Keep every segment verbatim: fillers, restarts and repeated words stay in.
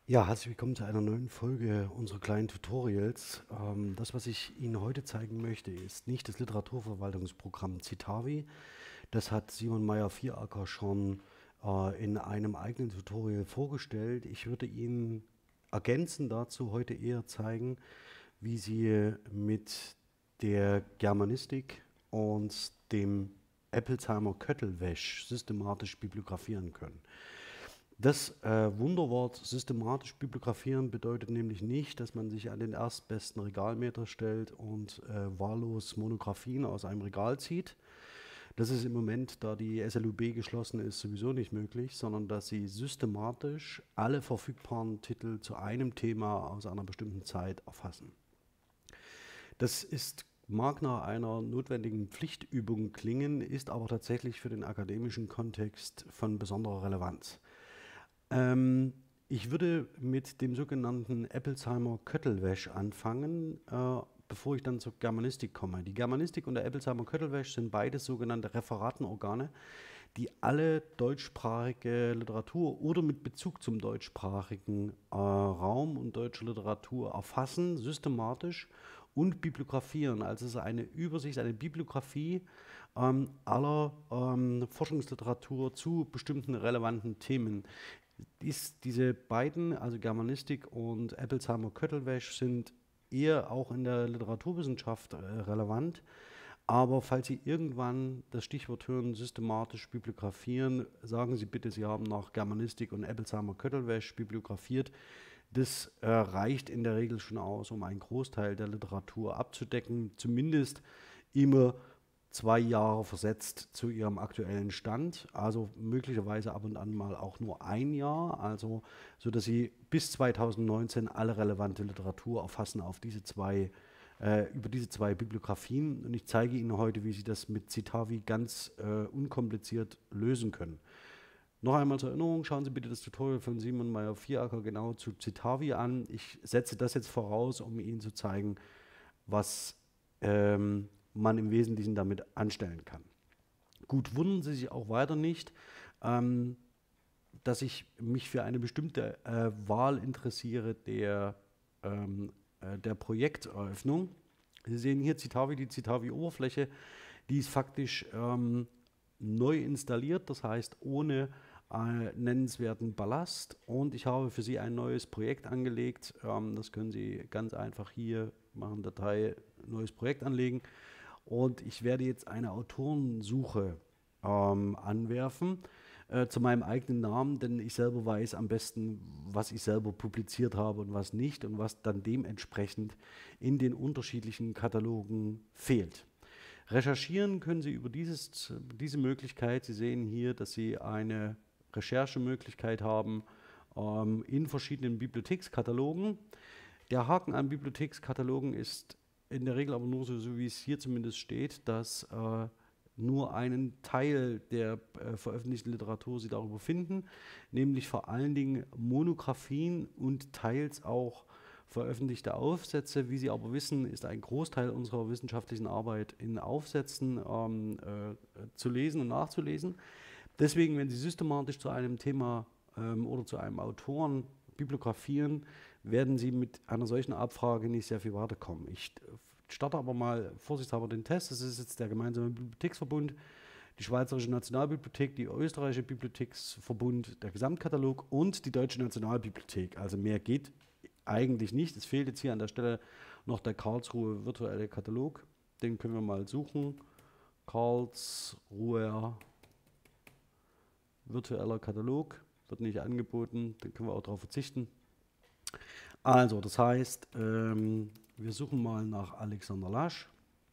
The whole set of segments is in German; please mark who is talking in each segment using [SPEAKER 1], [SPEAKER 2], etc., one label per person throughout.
[SPEAKER 1] Ja, herzlich willkommen zu einer neuen Folge unserer kleinen Tutorials. Ähm, das, was ich Ihnen heute zeigen möchte, ist nicht das Literaturverwaltungsprogramm Citavi. Das hat Simon Meyer-Vieracker schon äh, in einem eigenen Tutorial vorgestellt. Ich würde Ihnen ergänzend dazu heute eher zeigen, wie Sie mit der Germanistik und dem Eppelsheimer Köttelwäsch systematisch bibliografieren können. Das äh, Wunderwort systematisch bibliografieren bedeutet nämlich nicht, dass man sich an den erstbesten Regalmeter stellt und äh, wahllos Monographien aus einem Regal zieht. Das ist im Moment, da die S L U B geschlossen ist, sowieso nicht möglich, sondern dass sie systematisch alle verfügbaren Titel zu einem Thema aus einer bestimmten Zeit erfassen. Das ist, mag nach einer notwendigen Pflichtübung klingen, ist aber tatsächlich für den akademischen Kontext von besonderer Relevanz. Ähm, ich würde mit dem sogenannten Eppelsheimer Köttelwäsch anfangen, äh, bevor ich dann zur Germanistik komme. Die Germanistik und der Eppelsheimer Köttelwäsch sind beides sogenannte Referatenorgane, die alle deutschsprachige Literatur oder mit Bezug zum deutschsprachigen äh, Raum und deutsche Literatur erfassen, systematisch und bibliografieren. Also es ist eine Übersicht, eine Bibliografie ähm, aller ähm, Forschungsliteratur zu bestimmten relevanten Themen. Dies, diese beiden, also Germanistik und Eppelsheimer Köttelwäsch, sind eher auch in der Literaturwissenschaft äh, relevant. Aber falls Sie irgendwann das Stichwort hören, systematisch bibliografieren, sagen Sie bitte, Sie haben nach Germanistik und Eppelsheimer Köttelwäsch bibliografiert. Das äh, reicht in der Regel schon aus, um einen Großteil der Literatur abzudecken, zumindest immer zwei Jahre versetzt zu ihrem aktuellen Stand, also möglicherweise ab und an mal auch nur ein Jahr, also so dass sie bis zweitausendneunzehn alle relevante Literatur erfassen auf diese zwei äh, über diese zwei Bibliografien. Und ich zeige Ihnen heute, wie Sie das mit Citavi ganz äh, unkompliziert lösen können. Noch einmal zur Erinnerung, schauen Sie bitte das Tutorial von Simon Meyer-Vieracker genau zu Citavi an. Ich setze das jetzt voraus, um Ihnen zu zeigen, was ähm, man im Wesentlichen damit anstellen kann. Gut, wundern Sie sich auch weiter nicht, ähm, dass ich mich für eine bestimmte äh, Wahl interessiere der, ähm, äh, der Projekteröffnung. Sie sehen hier Citavi, die Citavi-Oberfläche, die ist faktisch ähm, neu installiert, das heißt ohne äh, nennenswerten Ballast. Und ich habe für Sie ein neues Projekt angelegt. Ähm, das können Sie ganz einfach hier machen, Datei, neues Projekt anlegen. Und ich werde jetzt eine Autorensuche ähm, anwerfen äh, zu meinem eigenen Namen, denn ich selber weiß am besten, was ich selber publiziert habe und was nicht und was dann dementsprechend in den unterschiedlichen Katalogen fehlt. Recherchieren können Sie über dieses, diese Möglichkeit. Sie sehen hier, dass Sie eine Recherchemöglichkeit haben ähm, in verschiedenen Bibliothekskatalogen. Der Haken an Bibliothekskatalogen ist in der Regel aber nur so, so wie es hier zumindest steht, dass äh, nur einen Teil der äh, veröffentlichten Literatur Sie darüber finden, nämlich vor allen Dingen Monographien und teils auch veröffentlichte Aufsätze. Wie Sie aber wissen, ist ein Großteil unserer wissenschaftlichen Arbeit in Aufsätzen ähm, äh, zu lesen und nachzulesen. Deswegen, wenn Sie systematisch zu einem Thema ähm, oder zu einem Autoren bibliografieren, werden Sie mit einer solchen Abfrage nicht sehr viel weiterkommen. Ich starte aber mal vorsichtshalber den Test. Das ist jetzt der gemeinsame Bibliotheksverbund, die Schweizerische Nationalbibliothek, die Österreichische Bibliotheksverbund, der Gesamtkatalog und die Deutsche Nationalbibliothek. Also mehr geht eigentlich nicht. Es fehlt jetzt hier an der Stelle noch der Karlsruhe virtuelle Katalog. Den können wir mal suchen. Karlsruher virtueller Katalog wird nicht angeboten. Den können wir auch darauf verzichten. Also, das heißt, ähm, wir suchen mal nach Alexander Lasch.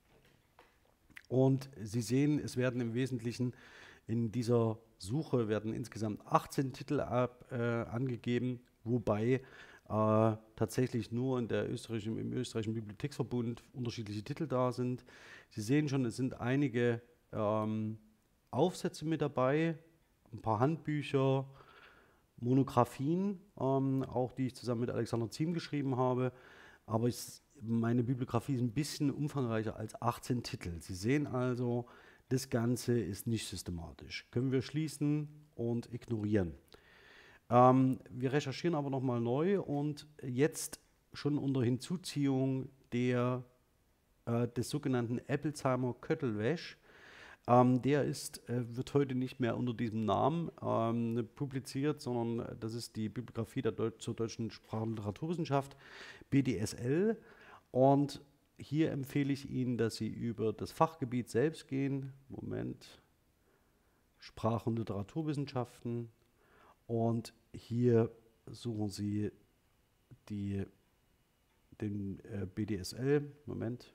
[SPEAKER 1] Und Sie sehen, es werden im Wesentlichen in dieser Suche werden insgesamt achtzehn Titel ab, äh, angegeben, wobei äh, tatsächlich nur in der österreichischen, im österreichischen Bibliotheksverbund unterschiedliche Titel da sind. Sie sehen schon, es sind einige ähm, Aufsätze mit dabei, ein paar Handbücher, Monographien, ähm, auch die ich zusammen mit Alexander Ziem geschrieben habe. Aber ich, meine Bibliografie ist ein bisschen umfangreicher als achtzehn Titel. Sie sehen also, das Ganze ist nicht systematisch. Können wir schließen und ignorieren. Ähm, wir recherchieren aber nochmal neu und jetzt schon unter Hinzuziehung der, äh, des sogenannten Eppelsheimer Köttelwäsch. Ähm, der ist, äh, wird heute nicht mehr unter diesem Namen ähm, publiziert, sondern das ist die Bibliografie der Deut zur deutschen Sprach- und Literaturwissenschaft, B D S L. Und hier empfehle ich Ihnen, dass Sie über das Fachgebiet selbst gehen. Moment. Sprach- und Literaturwissenschaften. Und hier suchen Sie die, den äh, B D S L. Moment.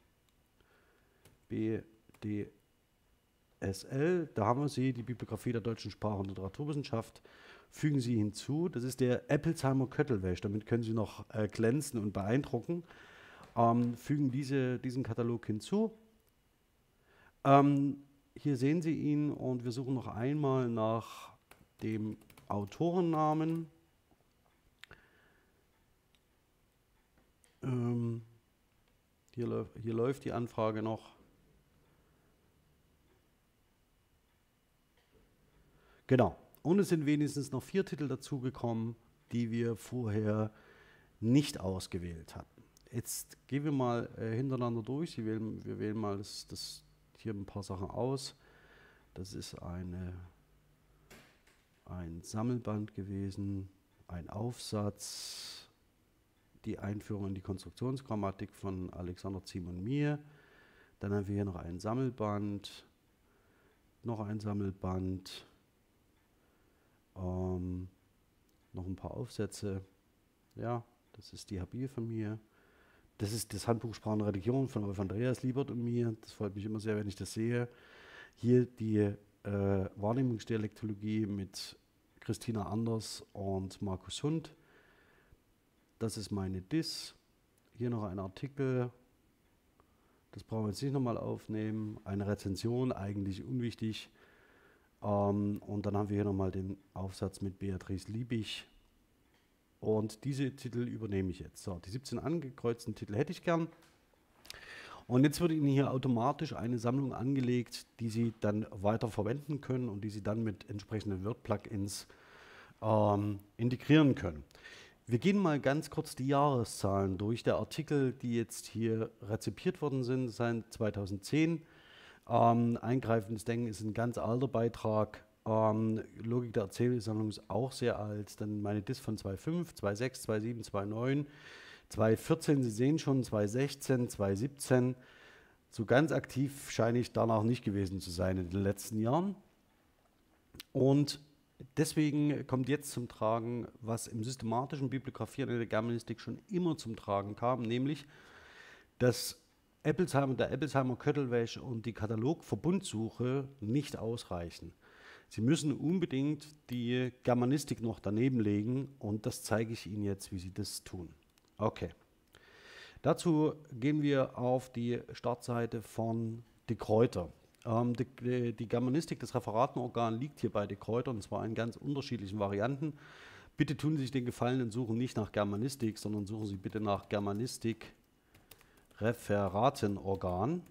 [SPEAKER 1] B D S L. Da haben wir sie, die Bibliografie der deutschen Sprach- und Literaturwissenschaft. Fügen Sie hinzu. Das ist der Eppelsheimer Köttelwäsch. Damit können Sie noch äh, glänzen und beeindrucken. Ähm, fügen diese, diesen Katalog hinzu. Ähm, hier sehen Sie ihn und wir suchen noch einmal nach dem Autorennamen. Ähm, hier, läu hier läuft die Anfrage noch. Genau. Und es sind wenigstens noch vier Titel dazugekommen, die wir vorher nicht ausgewählt hatten. Jetzt gehen wir mal äh, hintereinander durch. Sie wählen, wir wählen mal das, das hier ein paar Sachen aus. Das ist eine, ein Sammelband gewesen, ein Aufsatz, die Einführung in die Konstruktionsgrammatik von Alexander Ziem-und-Mir. Dann haben wir hier noch ein Sammelband, noch ein Sammelband, ähm, noch ein paar Aufsätze. Ja, das ist die Habil von mir. Das ist das Handbuch Sprache und Religion von Wolf Andreas Liebert und mir. Das freut mich immer sehr, wenn ich das sehe. Hier die äh, Wahrnehmungsdialektologie mit Christina Anders und Markus Hund. Das ist meine Dis. Hier noch ein Artikel. Das brauchen wir jetzt nicht nochmal aufnehmen. Eine Rezension, eigentlich unwichtig. Ähm, und dann haben wir hier nochmal den Aufsatz mit Beatrice Liebig. Und diese Titel übernehme ich jetzt. So, die siebzehn angekreuzten Titel hätte ich gern. Und jetzt wird Ihnen hier automatisch eine Sammlung angelegt, die Sie dann weiter verwenden können und die Sie dann mit entsprechenden Word-Plugins ähm, integrieren können. Wir gehen mal ganz kurz die Jahreszahlen durch. Der Artikel, die jetzt hier rezipiert worden sind, sind zweitausendzehn. Ähm, Eingreifendes Denken ist ein ganz alter Beitrag. Ähm, Logik der Erzählsammlung ist auch sehr alt. Dann meine Dis von zweitausendfünf, zweitausendsechs, zweitausendsieben, zweitausendneun, zweitausendvierzehn, Sie sehen schon, zweitausendsechzehn, zweitausendsiebzehn. So ganz aktiv scheine ich danach nicht gewesen zu sein in den letzten Jahren. Und deswegen kommt jetzt zum Tragen, was im systematischen Bibliografieren in der Germanistik schon immer zum Tragen kam, nämlich dass Eppelsheimer, der Eppelsheimer Köttelwäsch und die Katalogverbundsuche nicht ausreichen. Sie müssen unbedingt die Germanistik noch daneben legen und das zeige ich Ihnen jetzt, wie Sie das tun. Okay. Dazu gehen wir auf die Startseite von De Gruyter. Ähm, die, die, die Germanistik, das Referatenorgan liegt hier bei De Gruyter und zwar in ganz unterschiedlichen Varianten. Bitte tun Sie sich den Gefallen und suchen nicht nach Germanistik, sondern suchen Sie bitte nach Germanistik Referatenorgan.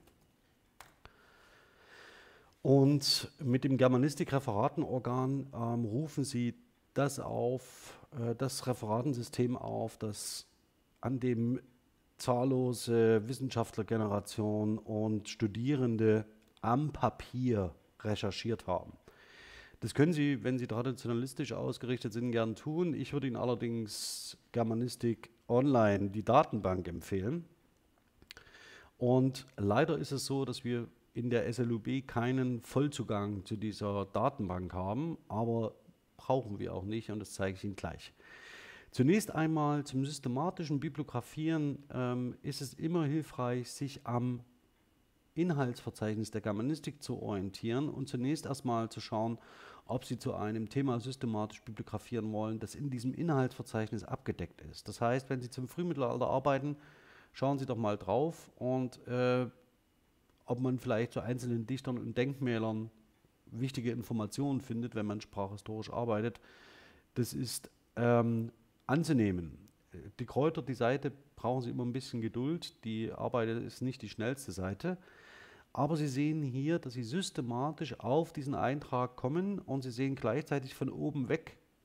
[SPEAKER 1] Und mit dem Germanistik-Referatenorgan ähm, rufen Sie das auf, äh, das Referatensystem auf, das an dem zahllose Wissenschaftlergenerationen und Studierende am Papier recherchiert haben. Das können Sie, wenn Sie traditionalistisch ausgerichtet sind, gern tun. Ich würde Ihnen allerdings Germanistik Online, die Datenbank, empfehlen. Und leider ist es so, dass wir in der S L U B keinen Vollzugang zu dieser Datenbank haben, aber brauchen wir auch nicht und das zeige ich Ihnen gleich. Zunächst einmal zum systematischen Bibliografieren ähm, ist es immer hilfreich, sich am Inhaltsverzeichnis der Germanistik zu orientieren und zunächst erstmal zu schauen, ob Sie zu einem Thema systematisch bibliografieren wollen, das in diesem Inhaltsverzeichnis abgedeckt ist. Das heißt, wenn Sie zum Frühmittelalter arbeiten, schauen Sie doch mal drauf und äh, ob man vielleicht zu einzelnen Dichtern und Denkmälern wichtige Informationen findet, wenn man sprachhistorisch arbeitet. Das ist ähm, anzunehmen. Die Gruyter, die Seite, brauchen Sie immer ein bisschen Geduld. Die Arbeit ist nicht die schnellste Seite. Aber Sie sehen hier, dass Sie systematisch auf diesen Eintrag kommen und Sie sehen gleichzeitig von oben weg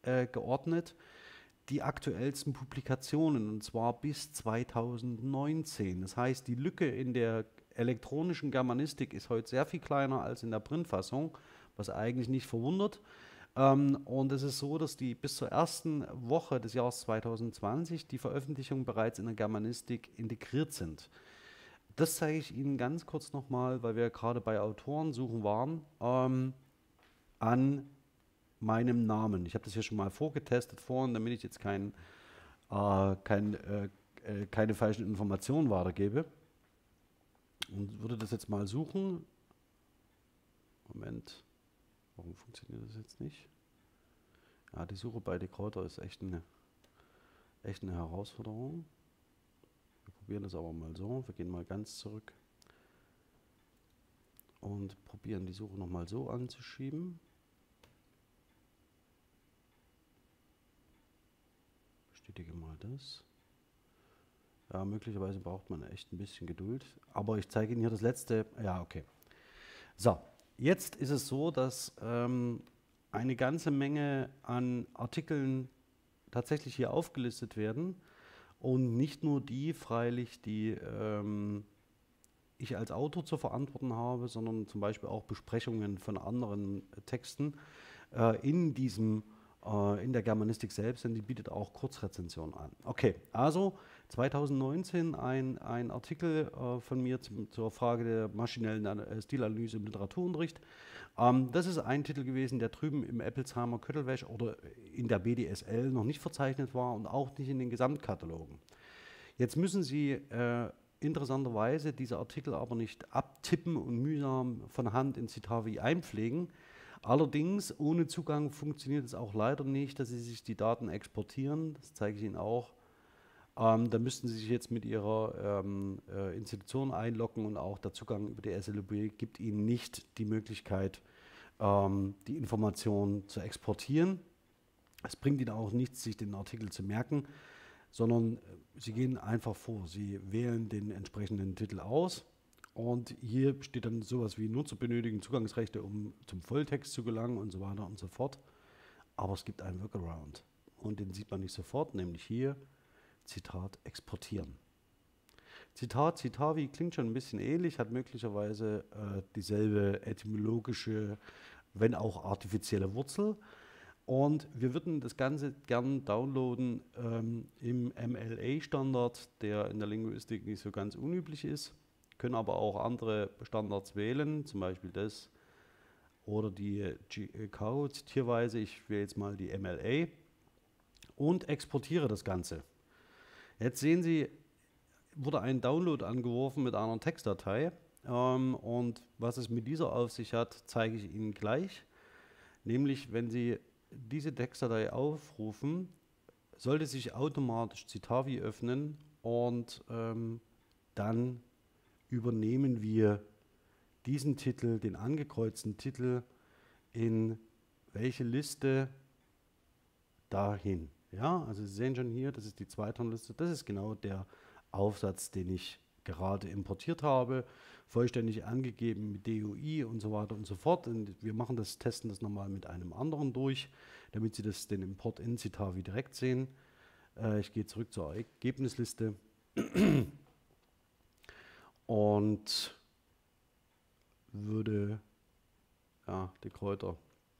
[SPEAKER 1] äh, geordnet die aktuellsten Publikationen, und zwar bis zweitausendneunzehn. Das heißt, die Lücke in der elektronischen Germanistik ist heute sehr viel kleiner als in der Printfassung, was eigentlich nicht verwundert. Ähm, und es ist so, dass die bis zur ersten Woche des Jahres zweitausendzwanzig die Veröffentlichungen bereits in der Germanistik integriert sind. Das zeige ich Ihnen ganz kurz nochmal, weil wir gerade bei Autorensuchen waren, ähm, an meinem Namen. Ich habe das hier schon mal vorgetestet vorhin, damit ich jetzt kein, äh, kein, äh, äh, keine falschen Informationen weitergebe. Und würde das jetzt mal suchen. Moment, warum funktioniert das jetzt nicht? Ja, die Suche bei Decryptor ist echt eine, echt eine Herausforderung. Wir probieren das aber mal so. Wir gehen mal ganz zurück und probieren die Suche nochmal so anzuschieben. Bestätige mal das. Ja, möglicherweise braucht man echt ein bisschen Geduld. Aber ich zeige Ihnen hier das letzte. Ja, okay. So, jetzt ist es so, dass ähm, eine ganze Menge an Artikeln tatsächlich hier aufgelistet werden. Und nicht nur die, freilich, die ähm, ich als Autor zu verantworten habe, sondern zum Beispiel auch Besprechungen von anderen äh, Texten äh, in diesem in der Germanistik selbst, denn die bietet auch Kurzrezensionen an. Okay, also zweitausendneunzehn ein, ein Artikel äh, von mir zum, zur Frage der maschinellen äh, Stilanalyse im Literaturunterricht. Ähm, das ist ein Titel gewesen, der drüben im Eppelsheimer Köttelwäsch oder in der B D S L noch nicht verzeichnet war und auch nicht in den Gesamtkatalogen. Jetzt müssen Sie äh, interessanterweise diese Artikel aber nicht abtippen und mühsam von Hand in Citavi einpflegen. Allerdings, ohne Zugang funktioniert es auch leider nicht, dass Sie sich die Daten exportieren. Das zeige ich Ihnen auch. Ähm, da müssten Sie sich jetzt mit Ihrer ähm, äh, Institution einloggen und auch der Zugang über die S L U B gibt Ihnen nicht die Möglichkeit, ähm, die Informationen zu exportieren. Es bringt Ihnen auch nichts, sich den Artikel zu merken, sondern Sie gehen einfach vor. Sie wählen den entsprechenden Titel aus. Und hier steht dann sowas wie Nutzer benötigen Zugangsrechte, um zum Volltext zu gelangen und so weiter und so fort. Aber es gibt einen Workaround und den sieht man nicht sofort, nämlich hier, Zitat, exportieren. Zitat, Citavi klingt schon ein bisschen ähnlich, hat möglicherweise äh, dieselbe etymologische, wenn auch artifizielle Wurzel. Und wir würden das Ganze gern downloaden ähm, im M L A-Standard, der in der Linguistik nicht so ganz unüblich ist. Können aber auch andere Standards wählen, zum Beispiel das oder die G K Tierweise. Ich wähle jetzt mal die M L A und exportiere das Ganze. Jetzt sehen Sie, wurde ein Download angeworfen mit einer Textdatei ähm, und was es mit dieser auf sich hat, zeige ich Ihnen gleich. Nämlich, wenn Sie diese Textdatei aufrufen, sollte sich automatisch Citavi öffnen und ähm, dann übernehmen wir diesen Titel, den angekreuzten Titel, in welche Liste dahin. Ja, also Sie sehen schon hier, das ist die Zweitonliste, das ist genau der Aufsatz, den ich gerade importiert habe, vollständig angegeben mit D O I und so weiter und so fort. Und wir machen das, testen das nochmal mit einem anderen durch, damit Sie das, den Import in Citavi direkt sehen. Äh, ich gehe zurück zur Ergebnisliste. Und würde, ja, die Kräuter.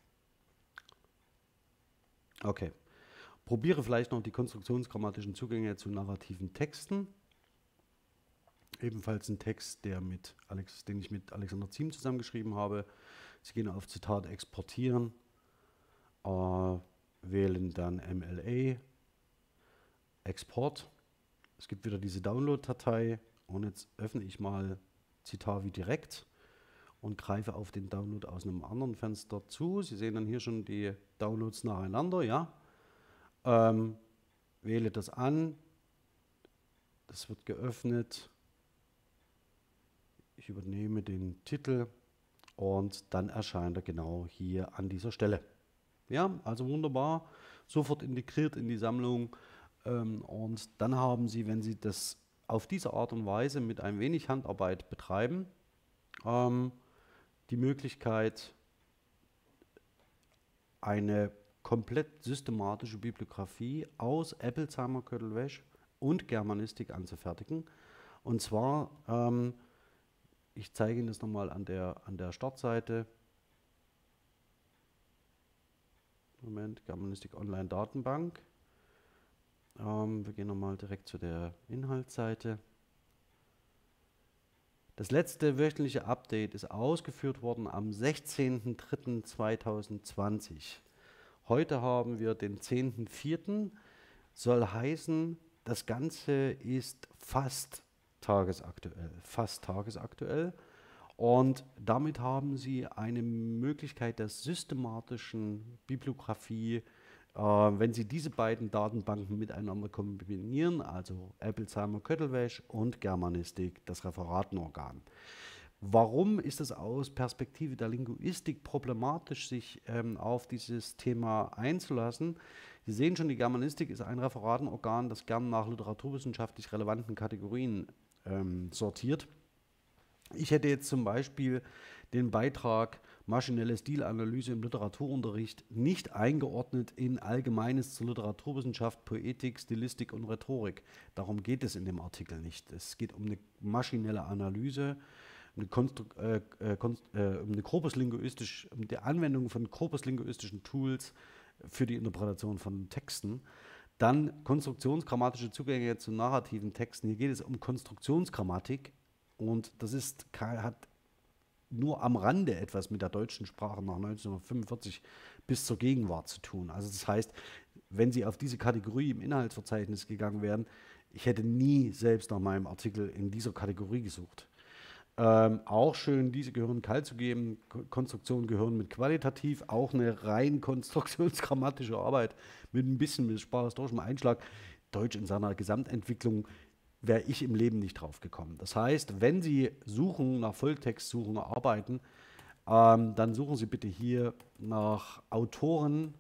[SPEAKER 1] Okay. Probiere vielleicht noch die konstruktionsgrammatischen Zugänge zu narrativen Texten. Ebenfalls ein Text, der mit Alex, den ich mit Alexander Ziem zusammengeschrieben habe. Sie gehen auf Zitat exportieren, äh, wählen dann M L A, Export. Es gibt wieder diese Download-Datei. Und jetzt öffne ich mal Citavi direkt und greife auf den Download aus einem anderen Fenster zu. Sie sehen dann hier schon die Downloads nacheinander, ja. Ähm, wähle das an. Das wird geöffnet. Ich übernehme den Titel und dann erscheint er genau hier an dieser Stelle. Ja, also wunderbar. Sofort integriert in die Sammlung. Ähm, und dann haben Sie, wenn Sie das auf diese Art und Weise mit ein wenig Handarbeit betreiben, ähm, die Möglichkeit, eine komplett systematische Bibliografie aus Eppelsheimer Köttelwesch und Germanistik anzufertigen. Und zwar, ähm, ich zeige Ihnen das nochmal an der, an der Startseite. Moment, Germanistik Online Datenbank. Ähm, wir gehen nochmal direkt zu der Inhaltsseite. Das letzte wöchentliche Update ist ausgeführt worden am sechzehnten dritten zweitausendzwanzig. Heute haben wir den zehnten vierten Soll heißen, das Ganze ist fast tagesaktuell. Fast tagesaktuell. Und damit haben Sie eine Möglichkeit der systematischen Bibliografie, äh, wenn Sie diese beiden Datenbanken miteinander kombinieren, also Eppelsheimer Köttelwesch und Germanistik, das Referatenorgan. Warum ist es aus Perspektive der Linguistik problematisch, sich ähm, auf dieses Thema einzulassen? Sie sehen schon, die Germanistik ist ein Referatenorgan, das gern nach literaturwissenschaftlich relevanten Kategorien ähm, sortiert. Ich hätte jetzt zum Beispiel den Beitrag Maschinelle Stilanalyse im Literaturunterricht nicht eingeordnet in Allgemeines zur Literaturwissenschaft, Poetik, Stilistik und Rhetorik. Darum geht es in dem Artikel nicht. Es geht um eine maschinelle Analyse, um eine, äh, äh, äh, um eine korpuslinguistisch, um die Anwendung von korpuslinguistischen Tools für die Interpretation von Texten. Dann konstruktionsgrammatische Zugänge zu narrativen Texten. Hier geht es um Konstruktionsgrammatik. Und das ist, hat nur am Rande etwas mit der deutschen Sprache nach neunzehnhundertfünfundvierzig bis zur Gegenwart zu tun. Also das heißt, wenn Sie auf diese Kategorie im Inhaltsverzeichnis gegangen wären, ich hätte nie selbst nach meinem Artikel in dieser Kategorie gesucht. Ähm, auch schön, diese gehören kalt zu geben, Konstruktionen gehören mit qualitativ, auch eine rein konstruktionsgrammatische Arbeit mit ein bisschen mit sprachhistorischem Einschlag. Deutsch in seiner Gesamtentwicklung wäre ich im Leben nicht drauf gekommen. Das heißt, wenn Sie suchen, nach Volltextsuchen arbeiten, ähm, dann suchen Sie bitte hier nach Autoren,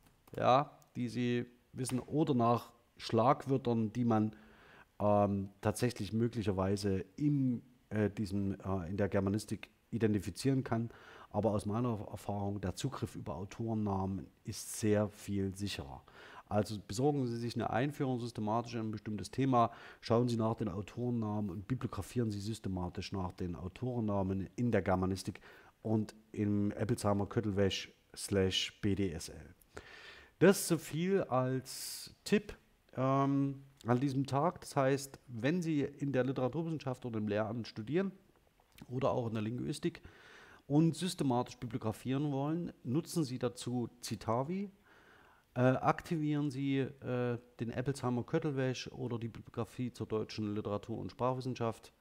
[SPEAKER 1] ja, die Sie wissen, oder nach Schlagwörtern, die man ähm, tatsächlich möglicherweise in, äh, diesem, äh, in der Germanistik identifizieren kann. Aber aus meiner Erfahrung, der Zugriff über Autorennamen ist sehr viel sicherer. Also besorgen Sie sich eine Einführung systematisch in ein bestimmtes Thema, schauen Sie nach den Autorennamen und bibliografieren Sie systematisch nach den Autorennamen in der Germanistik und im Eppelsheimer Köttelwesch slash B D S L. Das so viel als Tipp ähm, an diesem Tag. Das heißt, wenn Sie in der Literaturwissenschaft oder im Lehramt studieren oder auch in der Linguistik und systematisch bibliografieren wollen, nutzen Sie dazu Citavi. Äh, aktivieren Sie äh, den Eppelsheimer Köttelwesch oder die Bibliografie zur deutschen Literatur- und Sprachwissenschaft,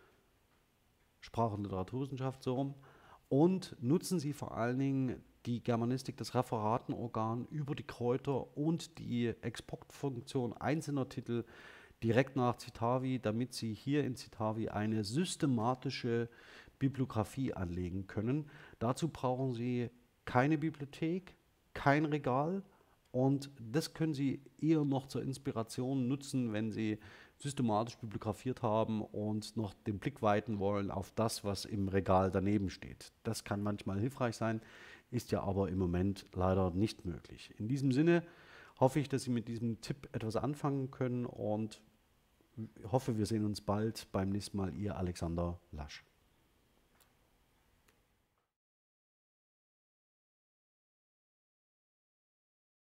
[SPEAKER 1] Sprach- und Literaturwissenschaft so rum, und nutzen Sie vor allen Dingen die Germanistik, das Referatenorgan über die Kräuter und die Exportfunktion einzelner Titel direkt nach Citavi, damit Sie hier in Citavi eine systematische Bibliografie anlegen können. Dazu brauchen Sie keine Bibliothek, kein Regal. Und das können Sie eher noch zur Inspiration nutzen, wenn Sie systematisch bibliografiert haben und noch den Blick weiten wollen auf das, was im Regal daneben steht. Das kann manchmal hilfreich sein, ist ja aber im Moment leider nicht möglich. In diesem Sinne hoffe ich, dass Sie mit diesem Tipp etwas anfangen können und hoffe, wir sehen uns bald beim nächsten Mal. Ihr Alexander Lasch.